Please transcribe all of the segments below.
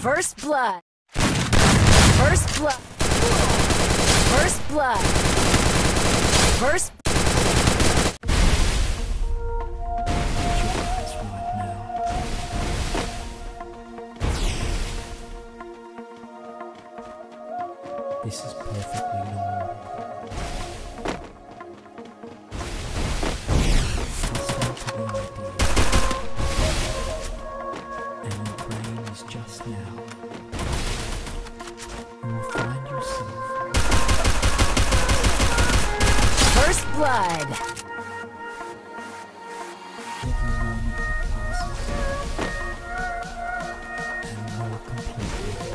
First blood. First blood. First blood. First. This is perfectly normal. Listen to the idea, and your brain is just now. You will find yourself. First blood. Every moment that passes, and more completely.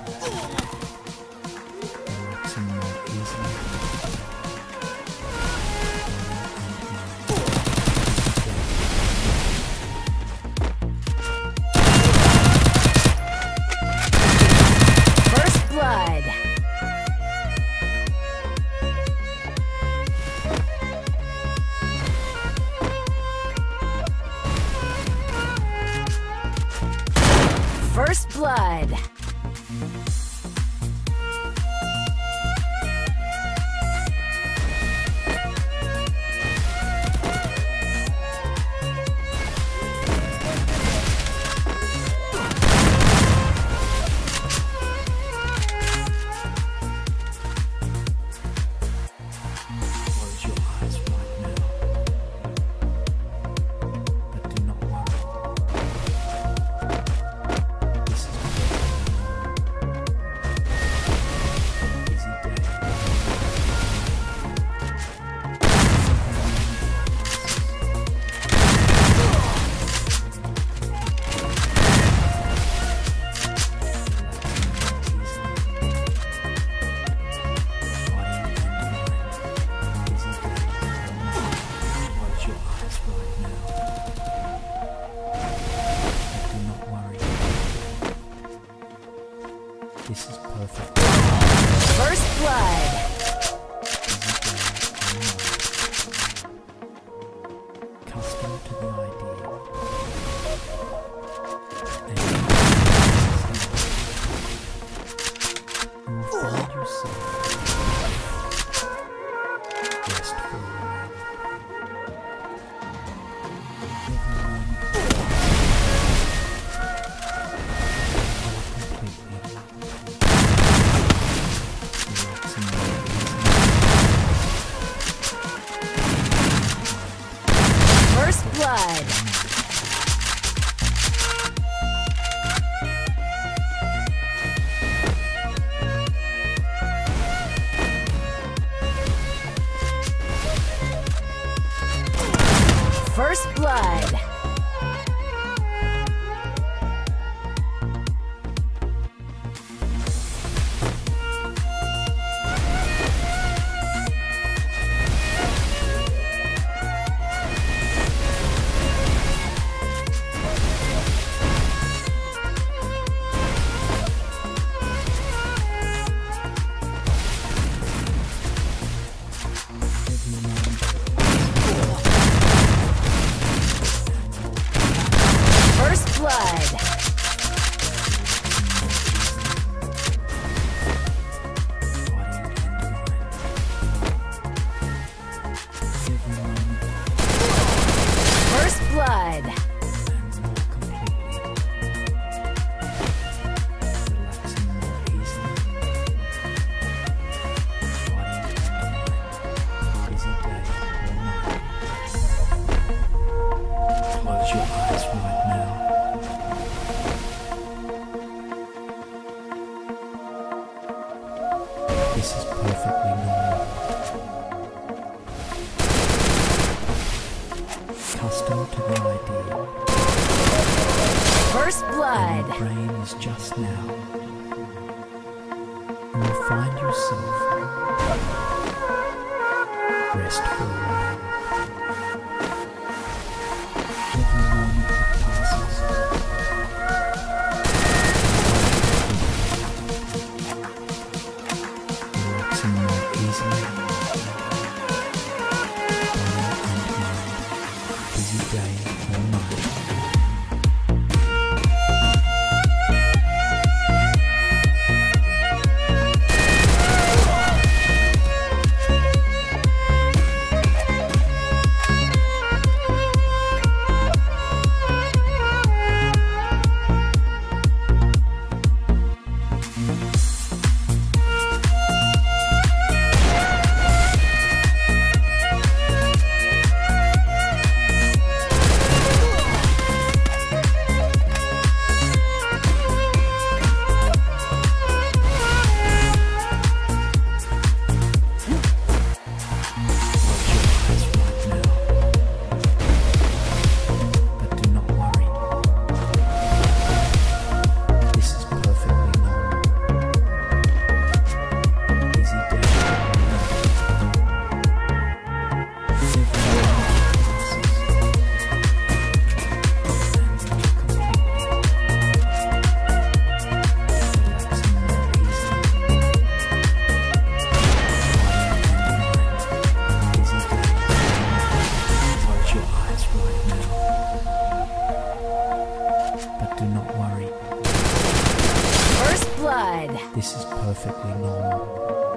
Relaxing more easily. First blood. First blood. Close your eyes right now, but do not worry. This is busy day. Close your eyes right now, but do not worry. This is perfect. First blood. Custom to the idea. And you will find yourself restful. Every moment more completely. Relaxing more easily. First blood. First blood. Every moment First blood. First blood. Close your eyes right now. This is perfectly normal. Custom to the idea. First And blood. your brain is just now. You will find yourself restful. Every moment that passes, relaxing more easily. Body and mind. Busy day or night. blood. This is perfectly normal.